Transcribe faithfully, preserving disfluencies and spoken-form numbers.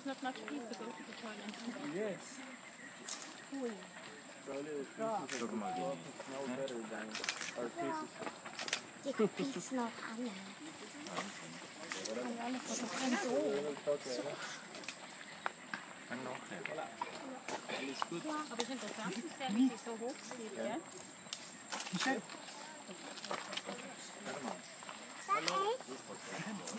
it's not much peace to go to the toilet. Yes. Cool. Look mal die. Die Kopie noch alle. Kann noch nicht. Alles gut. Aber das Interessante ist ja, wie sie so hoch steht, ja? Warte mal. Sag echt.